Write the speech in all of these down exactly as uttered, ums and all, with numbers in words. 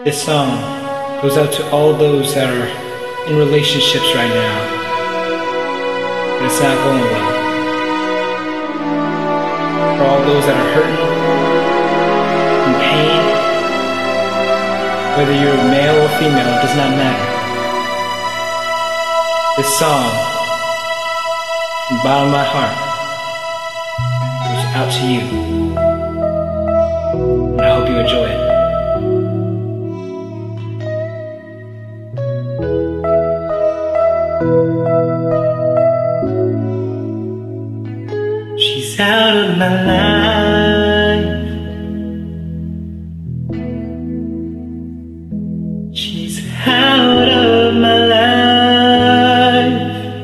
This song goes out to all those that are in relationships right now, but it's not going well. For all those that are hurting, in pain, whether you're male or female, it does not matter. This song, from the bottom of my heart, goes out to you. And I hope you enjoy it. She's out of my life. She's out of my life.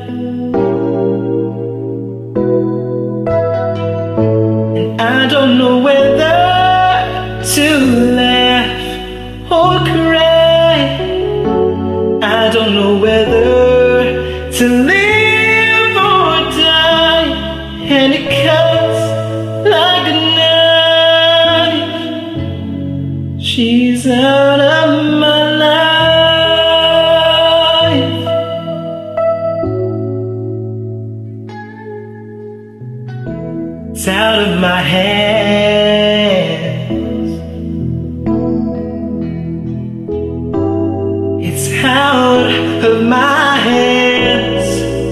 And I don't know whether to laugh or cry. I don't know whether to live or die. And it cuts like a knife. She's out of my life. It's out of my hands. It's out of my hands.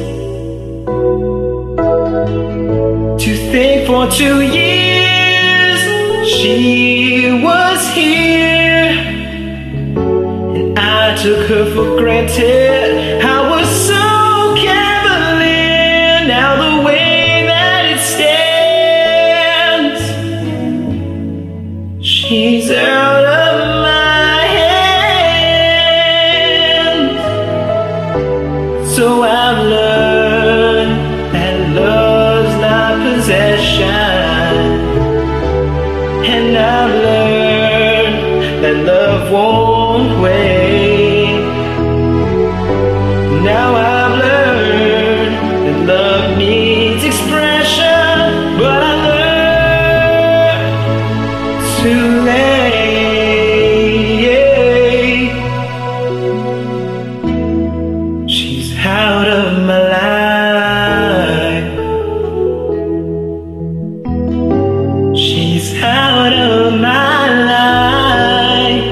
To think for two years she was here, and I took her for granted. I was so cavalier. Now the way that it stands, she's out of my hands. So I've learned that love's not possession, and I've learned that love won't wait. Now I've learned that love needs expression, but I learned too late. She's out of my life. She's out of my life.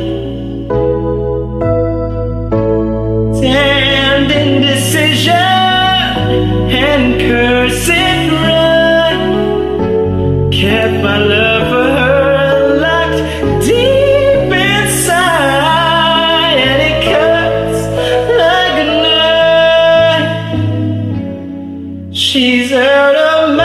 And indecision and cursing pride kept my love for her locked deep inside, and it cuts like a knife. She's out of my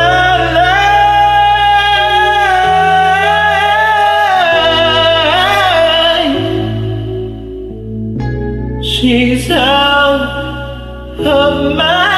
life. She's out of my